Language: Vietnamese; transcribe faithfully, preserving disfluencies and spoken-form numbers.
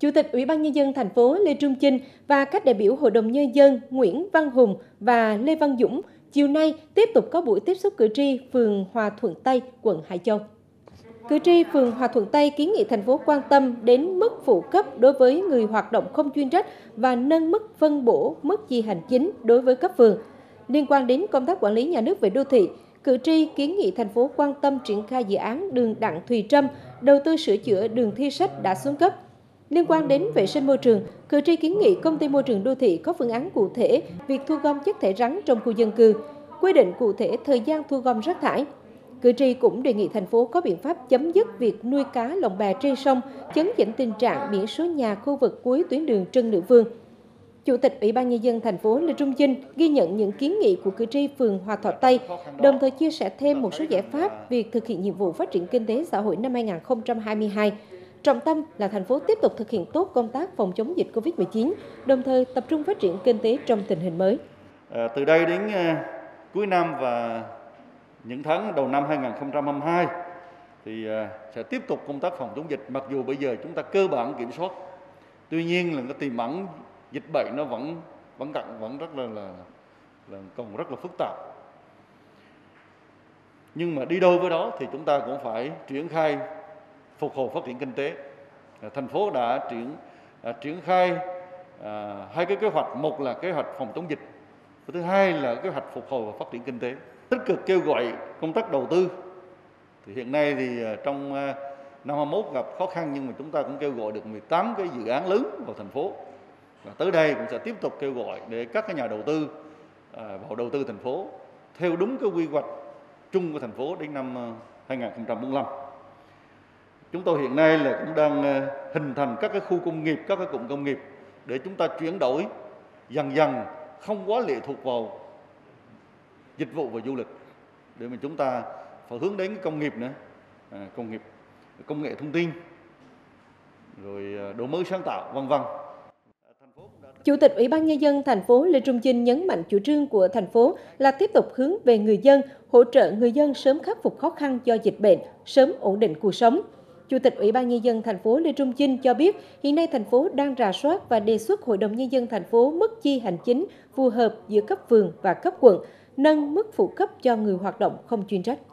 Chủ tịch Ủy ban Nhân dân thành phố Lê Trung Chinh và các đại biểu Hội đồng Nhân dân Nguyễn Văn Hùng và Lê Văn Dũng chiều nay tiếp tục có buổi tiếp xúc cử tri phường Hòa Thuận Tây, quận Hải Châu. Cử tri phường Hòa Thuận Tây kiến nghị thành phố quan tâm đến mức phụ cấp đối với người hoạt động không chuyên trách và nâng mức phân bổ mức chi hành chính đối với cấp phường. Liên quan đến công tác quản lý nhà nước về đô thị, cử tri kiến nghị thành phố quan tâm triển khai dự án đường Đặng Thùy Trâm, đầu tư sửa chữa đường Thi Sách đã xuống cấp. Liên quan đến vệ sinh môi trường, cử tri kiến nghị công ty môi trường đô thị có phương án cụ thể việc thu gom chất thải rắn trong khu dân cư, quy định cụ thể thời gian thu gom rác thải. Cử tri cũng đề nghị thành phố có biện pháp chấm dứt việc nuôi cá lồng bè trên sông, chấn chỉnh tình trạng biển số nhà khu vực cuối tuyến đường Trần Nữ Vương. Chủ tịch Ủy ban Nhân dân thành phố Lê Trung Chinh ghi nhận những kiến nghị của cử tri phường Hòa Thọ Tây, đồng thời chia sẻ thêm một số giải pháp việc thực hiện nhiệm vụ phát triển kinh tế xã hội năm hai nghìn không trăm hai mươi hai. Trọng tâm là thành phố tiếp tục thực hiện tốt công tác phòng chống dịch Covid mười chín, đồng thời tập trung phát triển kinh tế trong tình hình mới. À, từ đây đến uh, cuối năm và những tháng đầu năm hai nghìn không trăm hai mươi hai thì uh, sẽ tiếp tục công tác phòng chống dịch. Mặc dù bây giờ chúng ta cơ bản kiểm soát, tuy nhiên là cái tiềm ẩn dịch bệnh nó vẫn vẫn cận vẫn rất là, là là còn rất là phức tạp. Nhưng mà đi đôi với đó thì chúng ta cũng phải triển khai phục hồi phát triển kinh tế. À, thành phố đã triển à, triển khai à, hai cái kế hoạch, một là kế hoạch phòng chống dịch, và thứ hai là kế hoạch phục hồi và phát triển kinh tế. Tích cực kêu gọi công tác đầu tư. Thì hiện nay thì trong à, năm hai mươi mốt gặp khó khăn, nhưng mà chúng ta cũng kêu gọi được mười tám cái dự án lớn vào thành phố. Và tới đây cũng sẽ tiếp tục kêu gọi để các cái nhà đầu tư à, vào đầu tư thành phố theo đúng cái quy hoạch chung của thành phố đến năm hai nghìn không trăm bốn mươi lăm. Chúng tôi hiện nay là cũng đang hình thành các cái khu công nghiệp, các cái cụm công nghiệp để chúng ta chuyển đổi dần dần, không quá lệ thuộc vào dịch vụ và du lịch, để mà chúng ta phải hướng đến công nghiệp nữa, à, công nghiệp, công nghệ thông tin, rồi đổi mới sáng tạo, vân vân. Chủ tịch Ủy ban Nhân dân thành phố Lê Trung Chinh nhấn mạnh chủ trương của thành phố là tiếp tục hướng về người dân, hỗ trợ người dân sớm khắc phục khó khăn do dịch bệnh, sớm ổn định cuộc sống. Chủ tịch Ủy ban Nhân dân thành phố Lê Trung Chinh cho biết, hiện nay thành phố đang rà soát và đề xuất Hội đồng Nhân dân thành phố mức chi hành chính phù hợp giữa cấp phường và cấp quận, nâng mức phụ cấp cho người hoạt động không chuyên trách.